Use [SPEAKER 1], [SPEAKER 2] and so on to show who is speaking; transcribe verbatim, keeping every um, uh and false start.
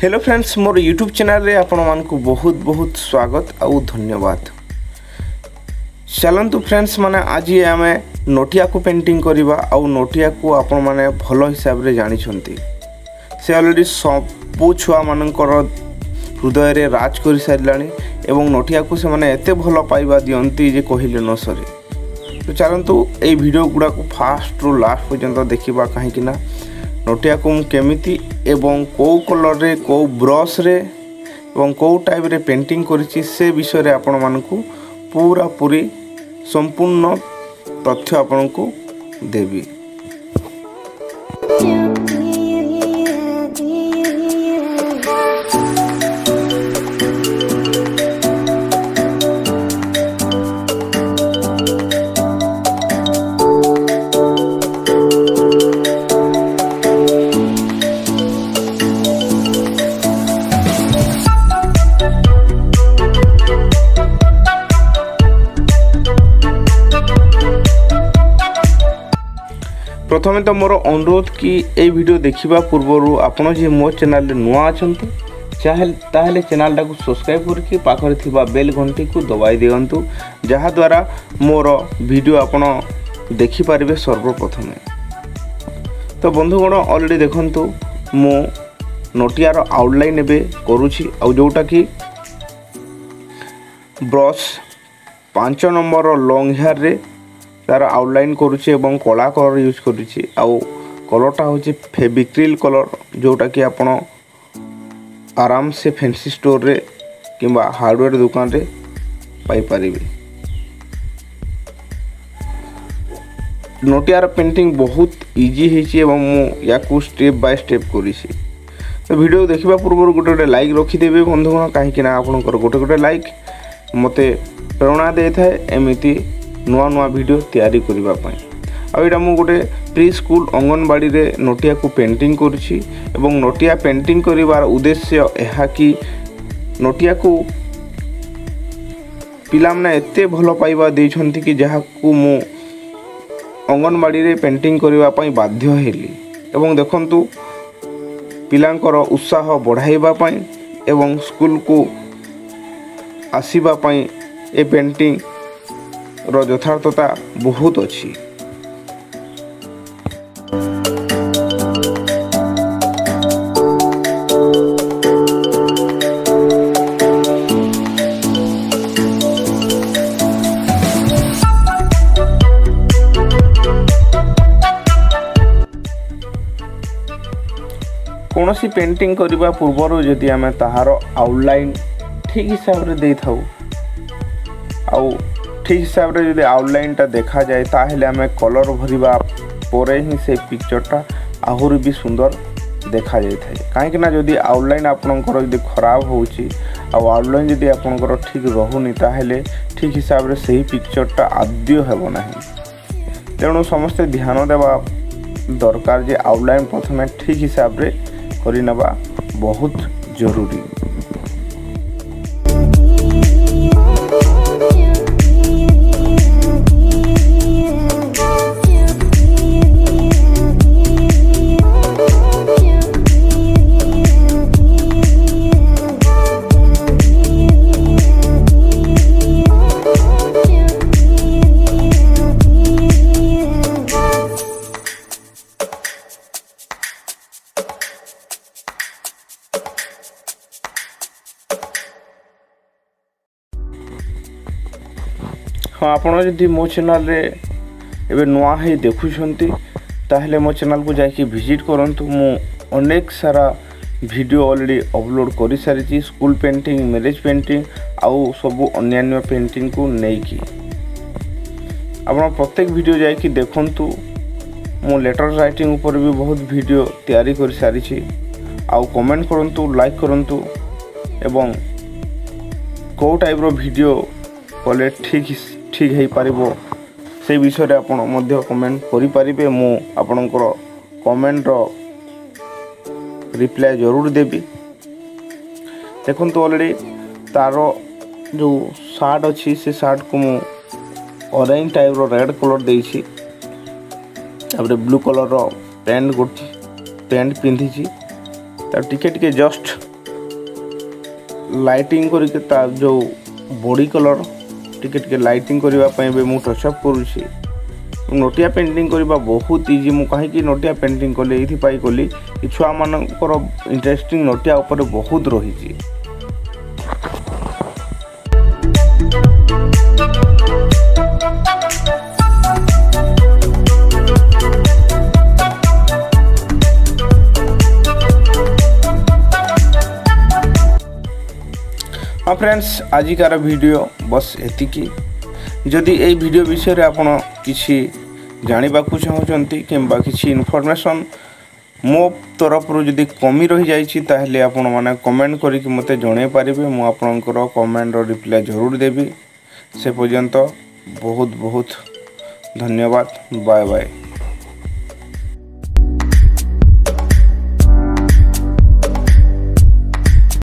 [SPEAKER 1] Hello friends, मोर YouTube channel रे आपण मानकु बहुत बहुत स्वागत आउ धन्यवाद। चलतु फ्रेंड्स माने आज आम नोटिया को पेंटिंग करवा आउ नोटिया को आपण माने भल हिसाब रे जानी छंती। से ऑलरेडी सबु छुआ मानकर हृदय रे राज कर साराणी एवं नोटिया को से माने एते भल पाइबा दियंती जे कहिले न सरे। तो चलतु ए वीडियो गुडा को फास्ट रु लास्ट पर्यंत देखिबा, काहेकि ना नोटिया को केमिति एवं कौ कलर रे कौ ब्रश रे एवं कौ टाइप रे पेंटिंग करिछि से विषय रे आपण मानकु पूरा पूरी संपूर्ण तथ्य आपण को देबी। प्रथमे तो मोर अनुरोध कि ए वीडियो देखिबा पूर्व आपण जे मो चैनल रे नुआ अछंती ताहले चैनल टाको सब्सक्राइब करके पाखरे थिबा बेल घंटी को दबाई दियंतु, जहा द्वारा मोर वीडियो आपण देखि परिबे सर्वप्रथमे। तो बंधुगण ऑलरेडी देखंतु मो नोटियार आउटलाइन एबे करूछि आ जोटा कि ब्रश पाँच नंबर लॉन्ग हेयर रे तार आउटलाइन करुच्छे एवं कला कलर यूज करुच्छे। आउ कलरटा हूँ फेविक्रिल कलर, जोटा कि आपण आराम से फैंसी स्टोर रे किंबा हार्डवेयर दुकान रे पाई परिबे। नोटियार पेंटिंग बहुत इजी है एवं मु याकू स्टेप बाय स्टेप करिछि। तो वीडियो देखिबा पूर्व गोटे गोटे लाइक रखिदेबे बंधुगण, काहेकि ना आपनकर गोटे गोटे लाइक मते प्रेरणा दे थाए एमिति नुआ नुआ वीडियो तैयारी करबा पई। आ एटा मु गोटे प्री स्कूल अंगनवाड़ी रे नोटिया को पेंटिंग करूछि एवं नोटिया पेंटिंग करिवार उद्देश्य एहा कि नोटिया को पिला माने एते भलो पाइबा देछंती कि जहा को मु अंगनवाड़ी रे पेंटिंग करबा पई बाध्य हेली। एवं देखंतु पिलांकर उत्साह बढ़ाइबा पई एवं स्कूल को आसीबा पई ए पेंटिंग रो यथार्थता बहुत अच्छी। कौनसी पेंटिंग करबा पूर्व जदि आमे ताहार आउटलाइन ठीक हिसाब रे दे थाउ आउ ठीक हिसाब रे जदि आउटलाइन टा देखा जाए ताहले आमे कलर भरिबा परे ही से पिक्चरटा आहुरी भी सुंदर देखा जाय थाए। काहेकि ना जदि आउटलाइन आपनकर जदि खराब होउची आ आउटलाइन जदि आपनकर ठीक रहुनी ताहले ठीक हिसाब रे सही पिक्चरटा आद्य हेबो नाही। तेणु समस्त ध्यान देवा दरकार जे आउटलाइन प्रथमे ठीक हिसाब रे करि नबा बहुत जरूरी। हाँ, आपण जदि मो चैनल रे एबे नुआ है देखुछंती ताहले मो चैनल को जाके विजिट करंतु। मु अनेक सारा वीडियो ऑलरेडी अपलोड करि सारिछि, स्कूल पेंटिंग, मैरिज पेंटिंग आउ सबु अन्य पेंटिंग को नै कि आपण प्रत्येक वीडियो जाके देखंतु। मो लेटर राइटिंग ऊपर भी बहुत वीडियो तैयारी करि सारिछि। आउ कमेंट करंतु, लाइक करंतु एवं को टाइप रो वीडियो कले ठीक ठीक है पारिबो से विषय रे आपण मध्य कमेंट करि परिबे। मु आपनकर कमेंट रो रिप्लाई जरूर देबी। देखंतु ऑलरेडी तारो जो शार्ट अछि से शार्ट को मु ऑरेंज टाइप रो रेड कलर देछि, तापर ब्लू कलर रो पैंट गोटी पैंट पिंधिछि, तार टिके टिके जस्ट लाइटिंग करके ता जो बॉडी कलर टिके टिके लाइटिंग करबा पई बे मु टच अप करूची। नोटिया पेंटिंग करबा बहुत इजी। मु कहि कि नोटिया पेंटिंग कले एथि पाई कली कि छुआ मानकर इंटरेस्टिंग नोटिया ऊपर बहुत रही। हाँ फ्रेंड्स, आजिकार वीडियो बस एतिकी। जदि ए वीडियो विषय आपन किछि जानिबाकु चाहउचंती किंबा किछि इन्फॉर्मेशन मो तरफ रु जदि कमी रही जाइछि ताहले आपन माने कमेंट करिकि मते जणाई पारिबे। मु आपनकर कमेंट रो रिप्लाई जरूर देबी। से पर्यंत बहुत बहुत धन्यवाद। Bye bye.